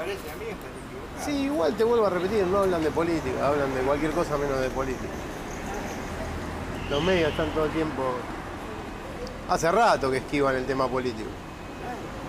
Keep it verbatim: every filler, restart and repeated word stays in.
parece a mí estás equivocado. Sí, igual te vuelvo a repetir, no hablan de política, hablan de cualquier cosa menos de política. Los medios están todo el tiempo... Hace rato que esquivan el tema político.